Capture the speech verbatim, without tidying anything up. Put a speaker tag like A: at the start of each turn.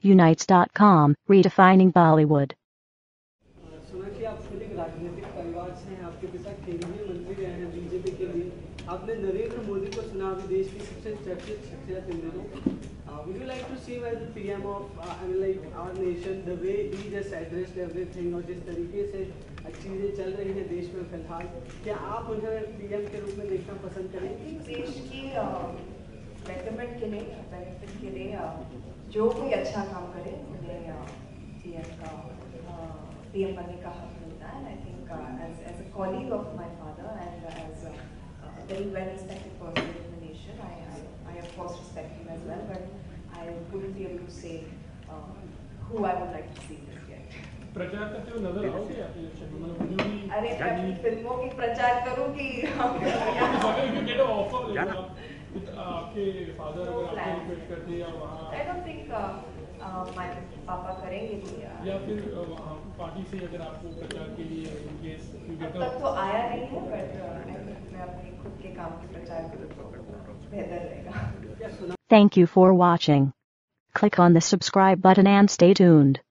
A: unites dot com, redefining Bollywood.
B: Sonakshi, आप खुद एक राजनीतिक परिवार से हैं, आपके पिता केंद्रीय मंत्री रहे हैं बीजेपी के लिए। आपने नरेंद्र मोदी को सुना, अभी देश की सबसे चर्चित शख्सियत इन दिनों। Would you like to see as the P M of uh, I mean like our nation, the way he just addressed everything और जिस तरीके से चीजें चल रही हैं देश में फिलहाल, क्या आप उन्हें P M के रूप में देखना पसंद करेंगे?
C: देश की बेटरमेंट के लिए, बेनिफिट के लिए जो कोई अच्छा काम करे उन्हें P M का P M बनने का हक मिलता है. I think uh, as as a colleague of my father and uh, as a uh, very well respected person in the nation, I, I I of course respect him as well, but I wouldn't be able to say uh, who I would like to see this yet.
D: प्रचार करते हुए नजर आओगे आप election में? मतलब जो भी
C: अरे मैं अपनी फिल्मों की प्रचार करूँ कि
D: आपके फादर अगर आपको रिक्वेस्ट करते या वहाँ
C: I don't think my पापा करेंगे भी
D: या फिर वहाँ पार्टी से अगर आपको प्रचार के लिए केस
C: अब तक तो आया नहीं है, बट मैं अपने खुद के काम की प्रचार करूँ तो बेहतर रहेगा.
A: Thank you for watching. Click on the subscribe button and stay tuned.